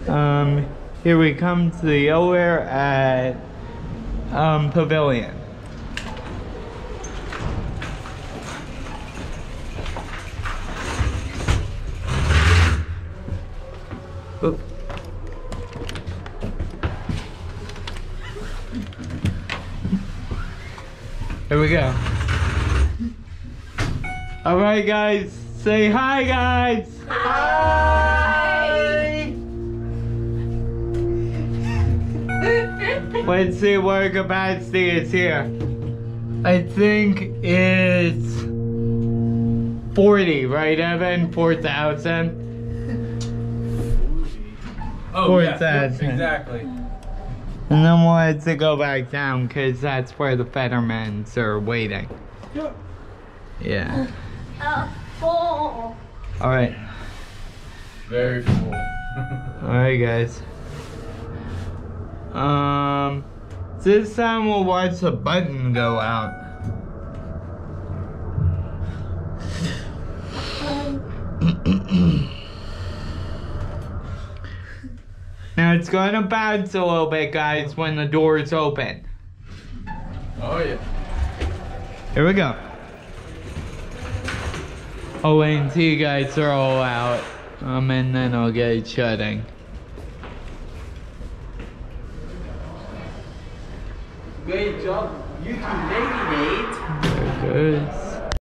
Here we come to the over at Pavilion. Oop. Here we go. All right, guys, say hi, guys. Hi. Let's see what capacity is here. I think it's 40, right, Evan? 4,000. Oh, yes, that. yep, exactly. And then we'll have to go back down because that's where the Fettermans are waiting. Yep. Yeah. Full. All right. Very full. All right, guys. This time we'll watch the button go out. Now it's gonna bounce a little bit, guys, when the doors open. Oh, yeah. Here we go. I'll wait until you guys are all out, and then I'll get it shutting. Great job, you two lady Nate. There it goes.